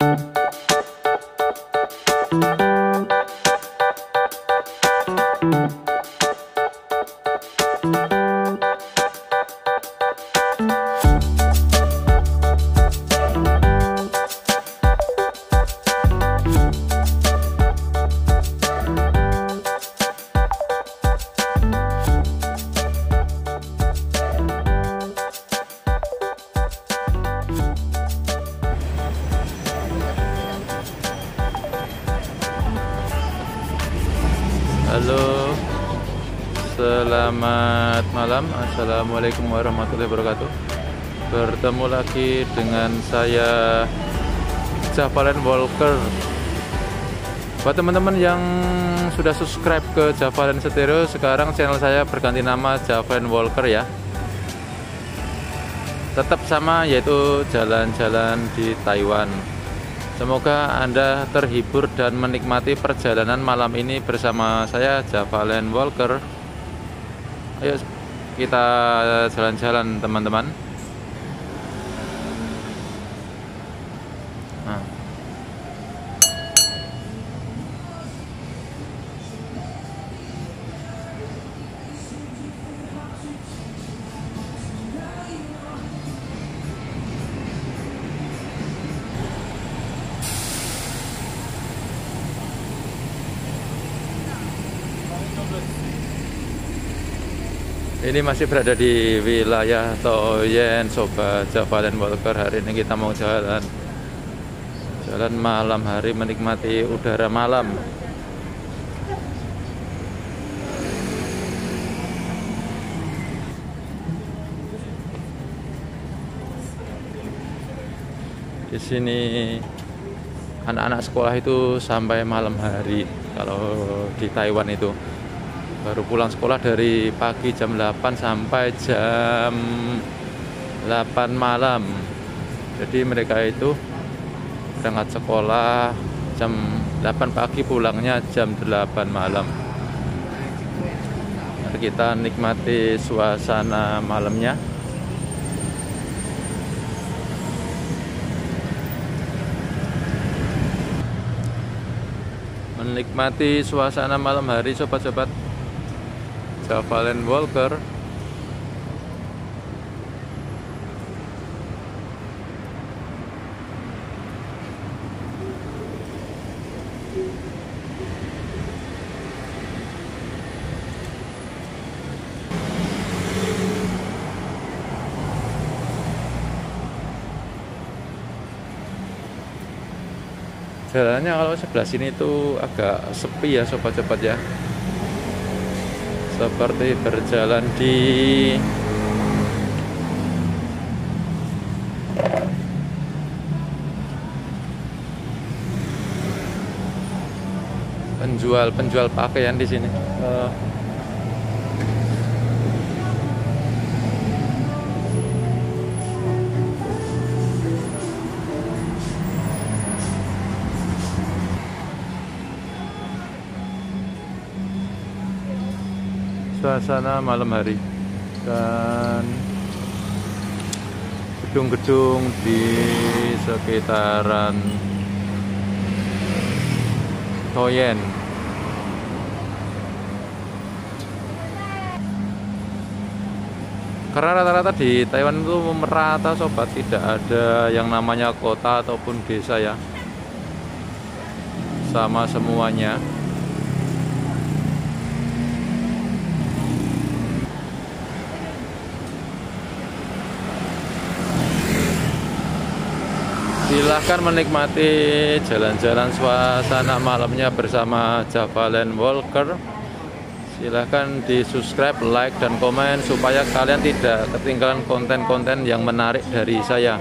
Halo, selamat malam. Assalamualaikum warahmatullahi wabarakatuh. Bertemu lagi dengan saya, Javalen Walker. Buat teman-teman yang sudah subscribe ke Javalen Stereo, sekarang channel saya berganti nama Javalen Walker ya. Tetap sama, yaitu jalan-jalan di Taiwan. Semoga Anda terhibur dan menikmati perjalanan malam ini bersama saya, Javalen Walker. Ayo kita jalan-jalan teman-teman. Nah. Ini masih berada di wilayah Toyen, Sobat Javalen Walker. Hari ini kita mau jalan malam hari, menikmati udara malam. Di sini anak-anak sekolah itu sampai malam hari. Kalau di Taiwan itu baru pulang sekolah dari pagi jam 8 sampai jam 8 malam. Jadi mereka itu berangkat sekolah jam 8 pagi, pulangnya jam 8 malam. Mari kita nikmati suasana malamnya. Menikmati suasana malam hari, sobat-sobat Javalen Walker. Jalannya kalau sebelah sini itu agak sepi ya, sobat-sobat ya. Seperti berjalan di penjual pakaian di sini. Suasana malam hari dan gedung-gedung di sekitaran Toyen. Karena rata-rata di Taiwan itu merata, sobat, tidak ada yang namanya kota ataupun desa ya, sama semuanya. Silahkan menikmati jalan-jalan suasana malamnya bersama Javalen Walker. Silahkan di subscribe, like, dan komen supaya kalian tidak ketinggalan konten-konten yang menarik dari saya.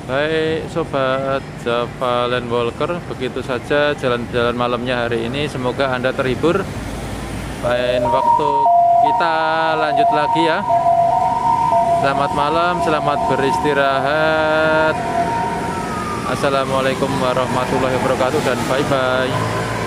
Baik sobat Java Land Walker, begitu saja jalan-jalan malamnya hari ini. Semoga Anda terhibur. Lain waktu kita lanjut lagi ya. Selamat malam, selamat beristirahat. Assalamualaikum warahmatullahi wabarakatuh dan bye-bye.